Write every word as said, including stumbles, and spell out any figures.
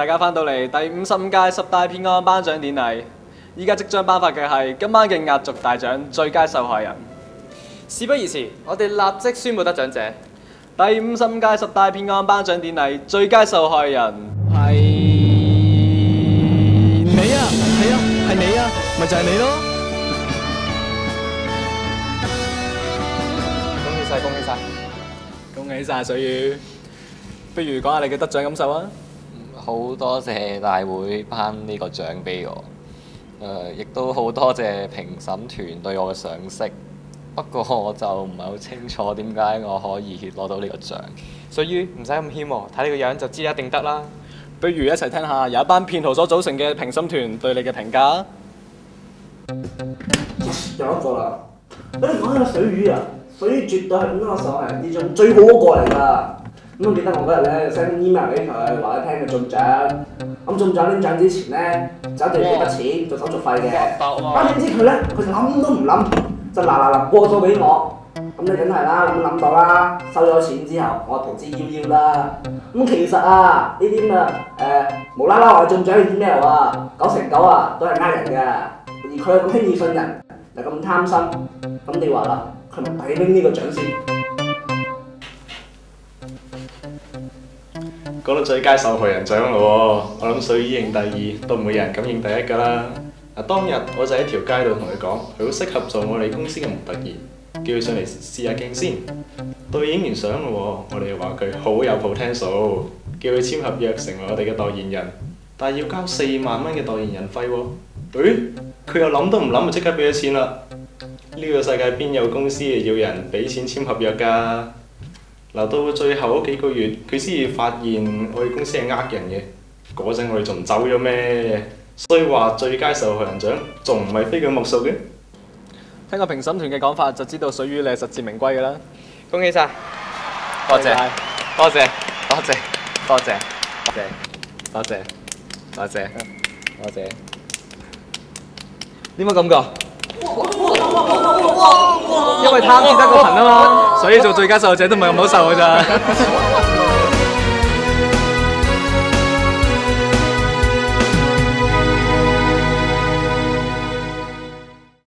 大家翻到嚟第五十五屆十大騙案頒獎典禮。依家即將頒發嘅係今晚嘅壓軸大獎最佳受害人。 事不宜遲，我哋立即宣布得獎者。 第五十五屆十大騙案頒獎典禮最佳受害人係你啊！係啊，係你啊，咪就係你咯！ 恭喜晒，恭喜晒！ 恭喜晒水魚，不如講下你嘅得獎感受啊！ 好多謝大會頒呢個獎俾我，誒、呃，亦都好多謝評審團對我嘅賞識。不過我就唔係好清楚點解我可以攞到呢個獎。 水魚唔使咁謙喎，睇你個樣就知一定得啦。 不如一齊聽下有一班騙徒所組成嘅評審團對你嘅評價。 有一個啦，俾你講下水魚啊！水魚絕對係咁多個受害人之中最好嗰個嚟㗎。咁我記得我嗰日咧 send email 俾佢，話佢聽佢中獎。咁中獎拎獎之前咧，就一定要俾筆錢做手續費嘅。但點知佢咧，佢諗都唔諗，就嗱嗱臨過咗俾我。咁你梗係啦，咁諗到啦，收咗錢之後，我逃之夭夭啦。咁其實啊，呢啲咁嘅誒無啦啦話中獎嘅 email 啊，九成九啊都係呃人嘅。而佢又咁輕易信人，又咁貪心，咁你話啦，佢咪抵拎呢個獎先？ 講到最佳受害人獎咯喎，我諗水魚認第二，都唔會有人敢認第一㗎啦。嗱，當日我就喺條街度同佢講，佢好適合做我哋公司嘅模特兒，叫佢上嚟試下鏡先。到佢影完相咯喎，我哋又話佢好有 potential，叫佢簽合約成為我哋嘅代言人，但係要交四萬蚊嘅代言人費喎。誒，佢又諗都唔諗就即刻俾咗錢啦。呢個世界邊有公司要人俾錢簽合約㗎？嗱，到最後嗰幾個月，佢先至發現我哋公司係呃人嘅。嗰陣我哋仲唔走咗咩？所以話最佳受害人獎仲唔係非佢莫屬嘅。 聽個評審團嘅講法，就知道水魚你係實至名歸嘅啦。 恭喜晒！ 多謝，多謝，多謝，多謝，多謝， 多謝，多謝，多謝。點解咁㗎？因為貪先得個貧啊嘛，所以做最佳受害者都唔係咁好受㗎咋。